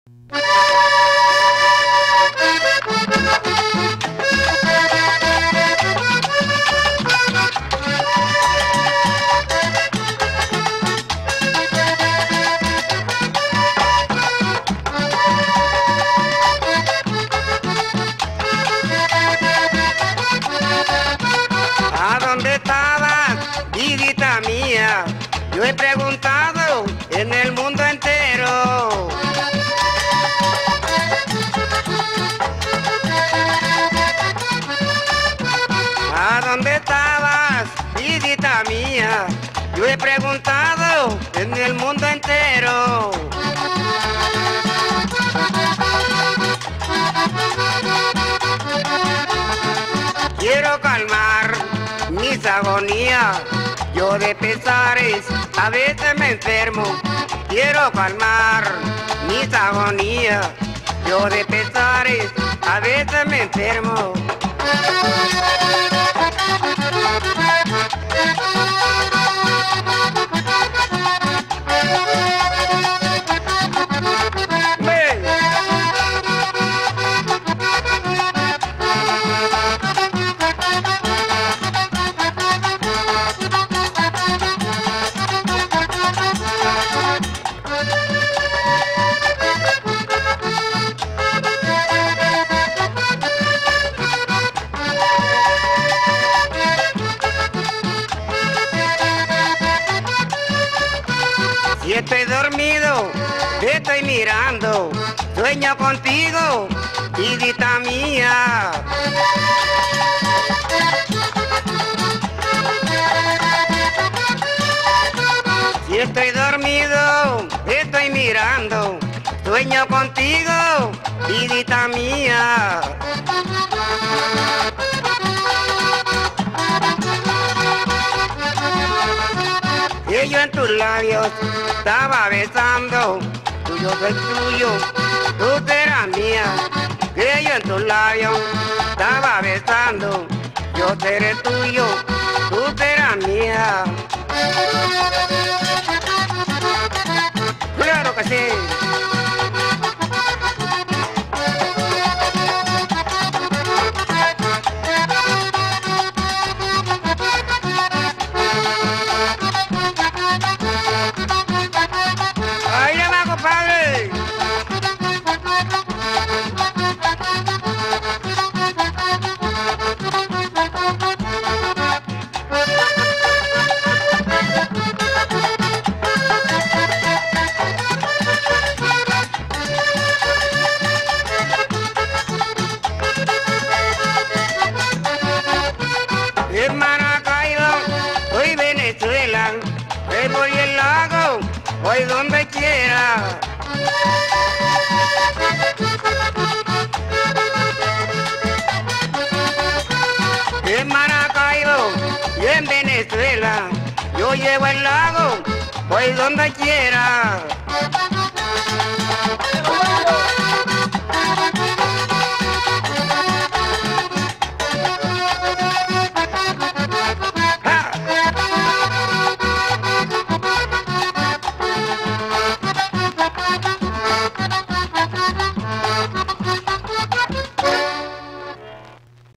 ¿A dónde estabas, vidita mía? Yo he preguntado en el mundo entero. ¿A dónde estabas, vidita mía? Yo he preguntado en el mundo entero. Quiero calmar mis agonías, yo de pesares a veces me enfermo. Quiero calmar mis agonías, yo de pesares a veces me enfermo. Si estoy dormido, te estoy mirando, sueño contigo, vidita mía. Si estoy dormido, te estoy mirando, sueño contigo, vidita mía. Y yo en tus labios estaba besando, tuyo soy tuyo, tú serás mía. Que yo en tus labios estaba besando, yo seré tuyo, tú serás mía. Claro que sí. ¡Ahí le va, compadre! En Maracaibo, hoy Venezuela, voy por el lago, voy donde quiera. En Maracaibo y en Venezuela, yo llevo el lago, voy donde quiera.